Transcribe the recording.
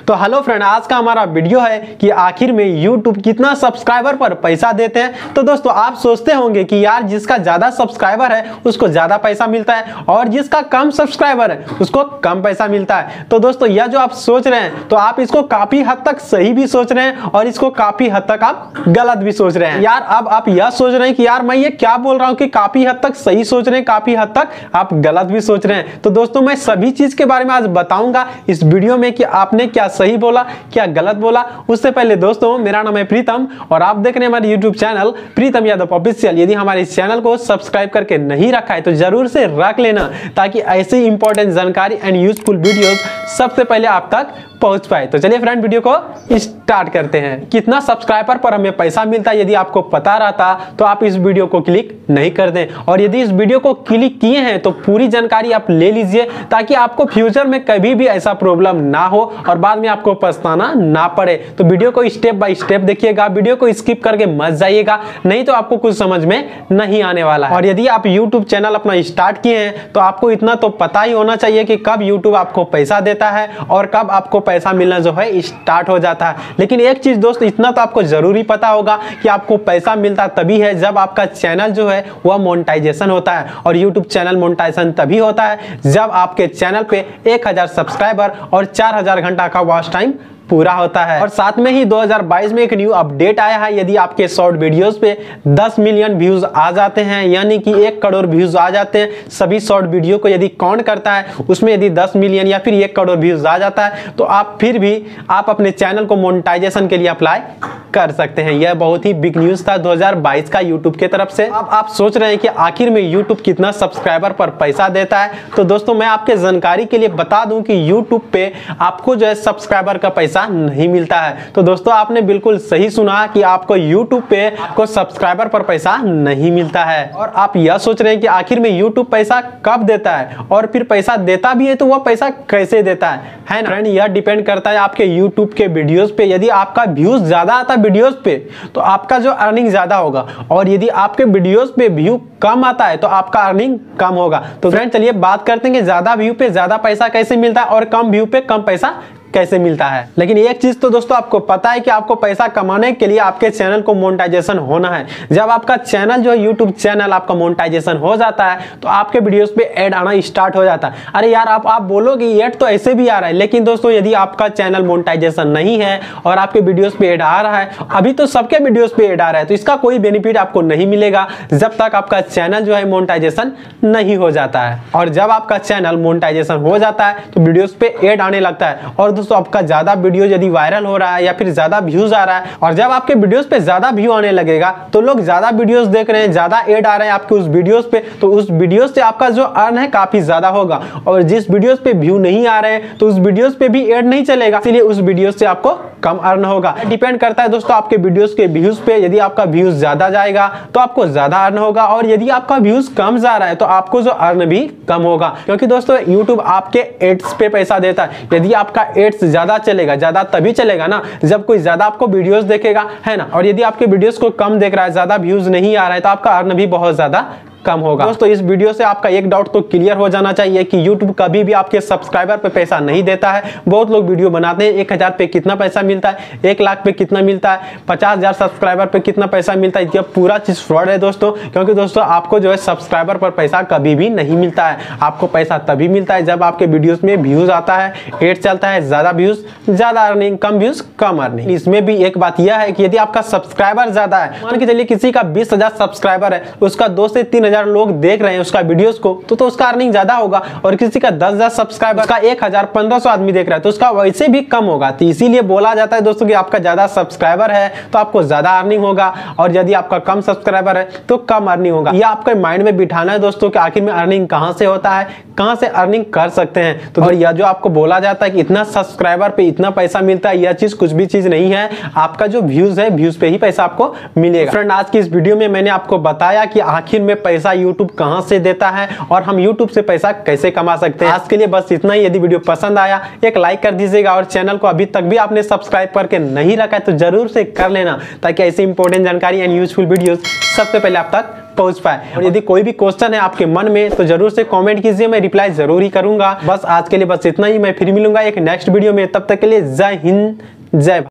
तो hello friend, आज का हमारा वीडियो है कि आखिर में YouTube कितना सब्सक्राइबर पर पैसा देते हैं। तो दोस्तों आप सोचते होंगे कि यार जिसका ज्यादा सब्सक्राइबर है उसको ज्यादा पैसा मिलता है और जिसका कम सब्सक्राइबर है उसको कम पैसा मिलता है। तो दोस्तों यह जो आप सोच रहे हैं तो आप इसको काफी हद तक सही भी सोच रहे हैं और इसको काफी हद तक आप गलत भी सोच रहे हैं। यार अब आप यह सोच रहे हैं कि यार मैं ये क्या बोल रहा हूँ कि काफी हद तक सही सोच रहे हैं, काफी हद तक आप गलत भी सोच रहे हैं। तो दोस्तों मैं सभी चीज के बारे में आज बताऊंगा इस वीडियो में कि आपने क्या सही बोला क्या गलत बोला। उससे पहले दोस्तों मेरा नाम है प्रीतम और आप देख रहे हैं हमारे YouTube channel Pritam Yadav official. यदि हमारे इस चैनल को सब्सक्राइब करके नहीं रखा है तो जरूर से रख लेना ताकि ऐसी इंपॉर्टेंट जानकारी एंड यूजफुल वीडियोस सबसे पहले आप तक पहुंच पाए। तो चलिए फ्रेंड वीडियो को स्टार्ट करते हैं। कितना सब्सक्राइबर पर हमें पैसा मिलता है यदि आपको पता रहता तो आप इस वीडियो को क्लिक नहीं कर दें, और यदि इस वीडियो को क्लिक किए हैं तो पूरी जानकारी आप ले लीजिए ताकि आपको फ्यूचर में कभी भी ऐसा प्रॉब्लम ना हो और बाद में आपको पछताना ना पड़े। तो वीडियो को स्टेप बाय स्टेप देखिएगा, वीडियो को स्किप करके मत जाइएगा, नहीं तो आपको कुछ समझ में नहीं आने वाला है। और यदि आप YouTube चैनल अपना स्टार्ट किए हैं तो आपको इतना तो पता ही होना चाहिए कि कब YouTube आपको पैसा देता है और कब आपको पैसा मिलना जो है स्टार्ट हो जाता है। लेकिन एक चीज दोस्त इतना तो आपको जरूरी पता होगा कि आपको पैसा मिलता तभी है जब आपका चैनल जो है वह मोनेटाइजेशन होता है, और YouTube चैनल मोनेटाइजेशन तभी होता है जब आपके चैनल पे 1000 सब्सक्राइबर और 4000 घंटा का वॉच टाइम पूरा होता है। और साथ में ही 2022 में एक न्यू अपडेट आया है। यदि आपके शॉर्ट वीडियोस पे 10 मिलियन व्यूज आ जाते हैं यानी कि 1 करोड़ व्यूज आ जाते हैं, सभी शॉर्ट वीडियो को यदि काउंट करता है उसमें यदि 10 मिलियन या फिर 1 करोड़ व्यूज आ जाता है तो आप फिर भी आप अपने चैनल को मोनेटाइजेशन के लिए अप्लाई कर सकते हैं। यह बहुत ही बिग न्यूज था 2022 का YouTube के तरफ से। अब आप सोच रहे हैं कि आखिर में YouTube कितना सब्सक्राइबर पर पैसा देता है। तो दोस्तों मैं आपके जानकारी के लिए बता दूं कि YouTube पे आपको जो है सब्सक्राइबर का पैसा नहीं मिलता है। तो दोस्तों आपने बिल्कुल सही सुना कि आपको YouTube पे आपको सब्सक्राइबर पर पैसा नहीं मिलता है। और आप यह सोच रहे हैं कि आखिर में YouTube पैसा कब देता है और फिर पैसा देता भी है तो वह पैसा कैसे देता है ना फ्रेंड। यह डिपेंड करता है आपके YouTube के वीडियोस पे। यदि आपका व्यूज ज्यादा आता है वीडियोस पे तो आपका जो अर्निंग ज्यादा होगा, और यदि आपके वीडियोस पे व्यू कम आता है तो आपका अर्निंग कम होगा। तो फ्रेंड चलिए बात करते हैं कि ज्यादा व्यू पे ज्यादा पैसा कैसे मिलता है और कम व्यू पे कम पैसा कैसे मिलता है। लेकिन एक चीज तो दोस्तों आपको पता है कि आपको पैसा कमाने के लिए आपके चैनल को मोनेटाइजेशन होना है। जब आपका चैनल जो है YouTube चैनल आपका मोनेटाइजेशन हो जाता है तो आपके वीडियोस पे ऐड आना स्टार्ट हो जाता है। अरे यार आप बोलोगे ऐड तो ऐसे भी आ रहा है, लेकिन दोस्तों यदि आपका चैनल मोनेटाइजेशन नहीं है और आपके वीडियोस पे ऐड आ रहा है, अभी तो सबके वीडियोस पे ऐड आ रहा है, तो इसका कोई बेनिफिट आपको नहीं मिलेगा जब तक आपका चैनल जो है मोनेटाइजेशन नहीं हो जाता है। और जब आपका चैनल मोनेटाइजेशन हो जाता है तो वीडियोस पे ऐड आने लगता है, और दोस्तों आपका ज्यादा वीडियो यदि वायरल हो रहा है या फिर ज्यादा व्यूज आ रहा है, और जब आपके वीडियोस पे ज्यादा व्यू आने लगेगा तो लोग ज्यादा वीडियोस देख रहे हैं, ज्यादा ऐड आ रहे हैं आपके उस वीडियोस पे, तो उस वीडियोस से आपका जो अर्न है काफी ज्यादा होगा। और जिस वीडियोस पे व्यू नहीं आ रहे हैं तो उस वीडियोस पे भी ऐड नहीं चलेगा, इसलिए उस वीडियोस से आपको कम अर्न होगा। डिपेंड करता है दोस्तों आपके वीडियोस के व्यूज पे। यदि आपका व्यूज ज्यादा जाएगा तो आपको ज्यादा अर्न होगा, और यदि आपका व्यूज कम जा रहा है तो आपको जो अर्न भी कम होगा, क्योंकि दोस्तों YouTube आपके एड्स पे पैसा देता है। यदि आपका एड्स ज्यादा चलेगा, ज्यादा तभी चलेगा ना जब कोई ज्यादा आपको वीडियोस देखेगा, है ना। और यदि आपके वीडियोस को कम देख रहा है, ज्यादा व्यूज नहीं आ रहा है, तो आपका अर्न भी बहुत ज्यादा कम होगा। दोस्तों इस वीडियो से आपका एक डाउट तो क्लियर हो जाना चाहिए कि YouTube कभी भी आपके सब्सक्राइबर पे पैसा नहीं देता है। बहुत लोग वीडियो बनाते हैं 1000 पे कितना पैसा मिलता है, 1 लाख पे कितना मिलता है, 50,000 सब्सक्राइबर पे कितना पैसा मिलता है। ये पूरा चीज फ्रॉड है दोस्तों, क्योंकि दोस्तों आपको जो है सब्सक्राइबर पर पैसा कभी भी नहीं मिलता है। आपको पैसा तभी मिलता है जब आपके वीडियोस में व्यूज आता है, एड चलता है, ज्यादा व्यूज ज्यादा अर्निंग, कम व्यूज कम अर्निंग। इसमें भी एक बात यह है कि यदि आपका सब्सक्राइबर ज्यादा है, मान के चलिए किसी का 20,000 सब्सक्राइबर है, उसका 2 से 3,000 लोग देख रहे हैं उसका वीडियोस को, तो उसका अर्निंग ज्यादा होगा। और किसी का 10,000 सब्सक्राइबर का 1,000-1,500 आदमी देख रहा है तो उसका वैसे भी कम होगा। तो इसीलिए बोला जाता है दोस्तों कि आपका ज्यादा सब्सक्राइबर है तो आपको ज्यादा अर्निंग होगा, और यदि आपका कम सब्सक्राइबर है तो कम अर्निंग होगा। यह आपके माइंड में बिठाना है दोस्तों कि आखिर में अर्निंग कहां से होता है, कहां से अर्निंग कर सकते हैं। तो और यह जो आपको बोला जाता है कि इतना सब्सक्राइबर पे इतना पैसा मिलता है, यह चीज कुछ भी चीज नहीं है। आपका जो व्यूज है व्यूज पे ही पैसा आपको मिलेगा। फ्रेंड आज की इस वीडियो में मैंने आपको बताया कि आखिर में पैसा YouTube कहां से देता है और हम YouTube से पैसा कैसे कमा सकते हैं। आज के लिए बस इतना ही। यदि वीडियो पसंद आया एक लाइक कर दीजिएगा, और चैनल को अभी तक भी आपने सब्सक्राइब करके नहीं रखा है तो जरूर से कर लेना ताकि ऐसी इंपॉर्टेंट जानकारी एंड यूजफुल वीडियोस सबसे पहले आप तक पहुंच पाए। और यदि कोई भी क्वेश्चन है आपके मन में तो जरूर से कमेंट कीजिए, मैं रिप्लाई जरूर ही करूंगा। बस आज के लिए बस इतना ही, मैं फिर मिलूंगा एक नेक्स्ट वीडियो में, तब तक के लिए जय हिंद जय भारत।